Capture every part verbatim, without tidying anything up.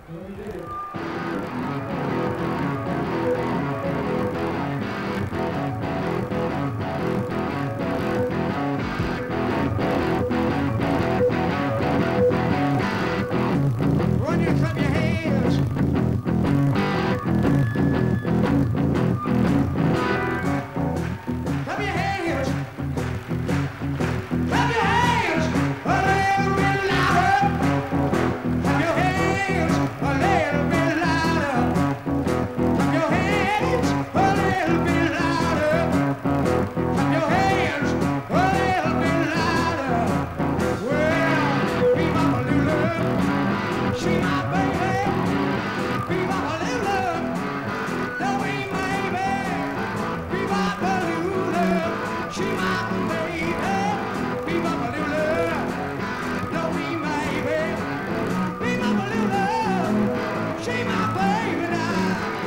Run you clap your hands. Clap your hands. Clap your hands. A little bit louder. Clap your hands. A little bit louder. Clap your hands. A little bit louder. Clap your hands. A little bit louder. Well, be Bop A Lula. She my baby. Be Bop A Lula. No, we maybe. Be Bop A Lula. She my baby. Be Bop A Lula. No, we maybe. Be Bop A Lula. She my baby now.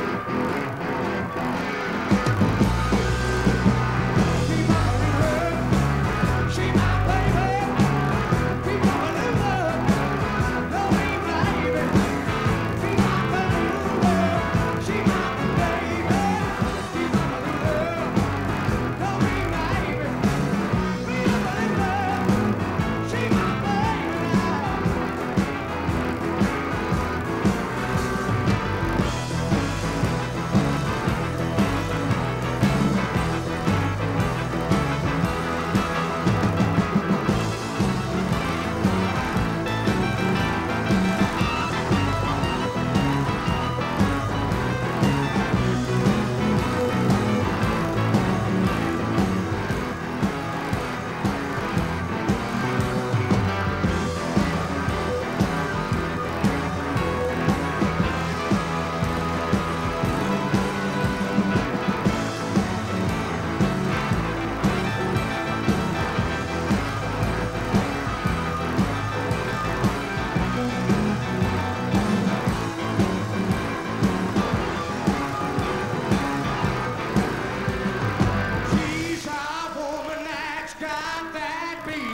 Be Bop A Lula. She my baby. Be Bop A Lula. No, we maybe. Be Bop A Lula. She my baby. Be Bop A Lula. No, we maybe. Be Bop A Lula. She my baby now. She's a woman that's got that beat.